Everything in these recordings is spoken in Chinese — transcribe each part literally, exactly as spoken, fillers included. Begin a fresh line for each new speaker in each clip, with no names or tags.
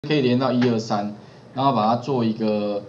可以连到一二三，然后把它做一个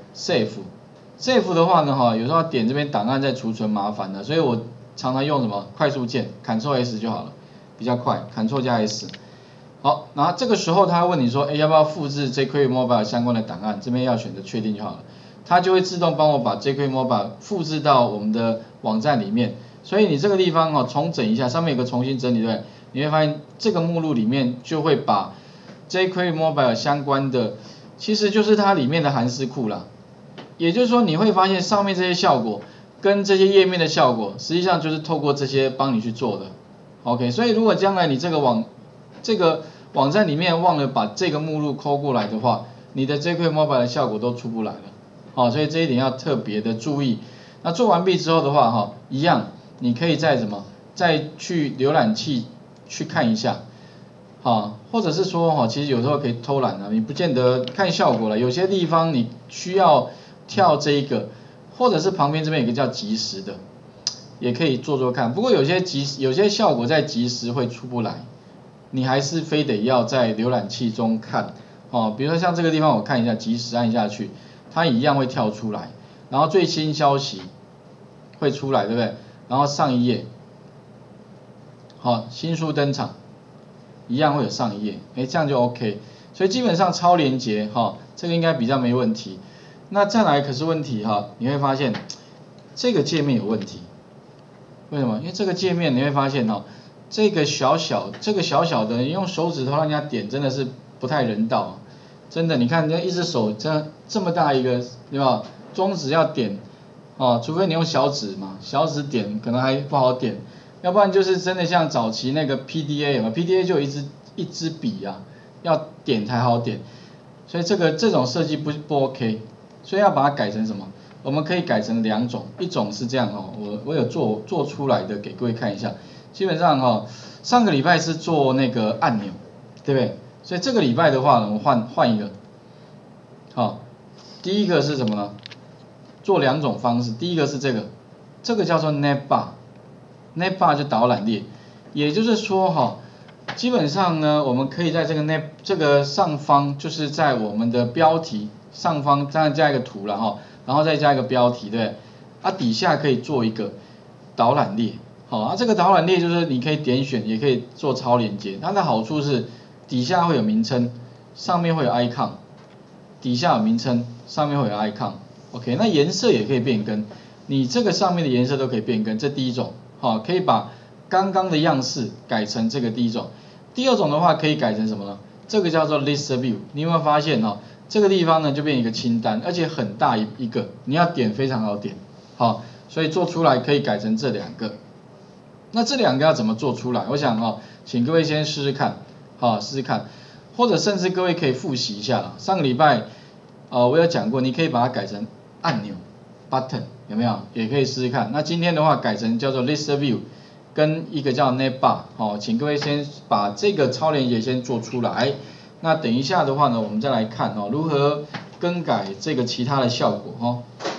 save。save 的话呢，哈，有时候点这边档案再储存麻烦的，所以我常常用什么快速键 ，Ctrl S 就好了，比较快 ，Ctrl 加 S。好，然后这个时候他会问你说，哎，要不要复制 jQuery Mobile 相关的档案？这边要选择确定就好了，它就会自动帮我把 jQuery Mobile 复制到我们的网站里面。所以你这个地方哈，重整一下，上面有个重新整理，对不对？你会发现这个目录里面就会把 jQuery Mobile 相关的，其实就是它里面的函式库啦。也就是说，你会发现上面这些效果跟这些页面的效果，实际上就是透过这些帮你去做的。OK， 所以如果将来你这个网这个网站里面忘了把这个目录抠过来的话，你的 jQuery Mobile 的效果都出不来了。好，所以这一点要特别的注意。那做完毕之后的话，哈，一样，你可以再什么，再去浏览器去看一下。好，或者是说哈，其实有时候可以偷懒啊，你不见得看效果了，有些地方你需要跳这一个，或者是旁边这边有个叫即时的，也可以做做看。不过有些即有些效果在即时会出不来，你还是非得要在浏览器中看。哦，比如说像这个地方我看一下，即时按下去，它一样会跳出来，然后最新消息会出来，对不对？然后上一页，好，新书登场。一样会有上一页，哎，这样就 OK。所以基本上超连结哈，这个应该比较没问题。那再来可是问题哈，你会发现这个界面有问题。为什么？因为这个界面你会发现哈，这个小小这个小小的，你用手指头让人家点真的是不太人道。真的，你看人家一只手这这么大一个，对吧？中指要点，哦，除非你用小指嘛，小指点可能还不好点。要不然就是真的像早期那个 P D A 嘛 ，P D A 就有一支一支笔啊，要点才好点，所以这个这种设计不不 OK， 所以要把它改成什么？我们可以改成两种，一种是这样哦，我我有做做出来的给各位看一下，基本上哦，上个礼拜是做那个按钮，对不对？所以这个礼拜的话呢，我换换一个，好，第一个是什么呢？做两种方式，第一个是这个，这个叫做 Navbar。Navbar 就导览列，也就是说哈，基本上呢，我们可以在这个 nav 这个上方，就是在我们的标题上方这样加一个图了哈，然后再加一个标题，对不对？啊，底下可以做一个导览列，好啊，这个导览列就是你可以点选，也可以做超连接，它的好处是底下会有名称，上面会有 icon， 底下有名称，上面会有 icon，OK， 那颜色也可以变更，你这个上面的颜色都可以变更，这第一种。好，可以把刚刚的样式改成这个第一种。第二种的话可以改成什么呢？这个叫做 List View。你有没有发现哈、哦，这个地方呢就变一个清单，而且很大一一个，你要点非常好点。好，所以做出来可以改成这两个。那这两个要怎么做出来？我想哈、哦，请各位先试试看，好，试试看，或者甚至各位可以复习一下。上个礼拜呃我有讲过，你可以把它改成按钮 Button。有没有？也可以试试看。那今天的话改成叫做 List View， 跟一个叫 Navbar， 好，请各位先把这个超连结先做出来。那等一下的话呢，我们再来看哦，如何更改这个其他的效果哦。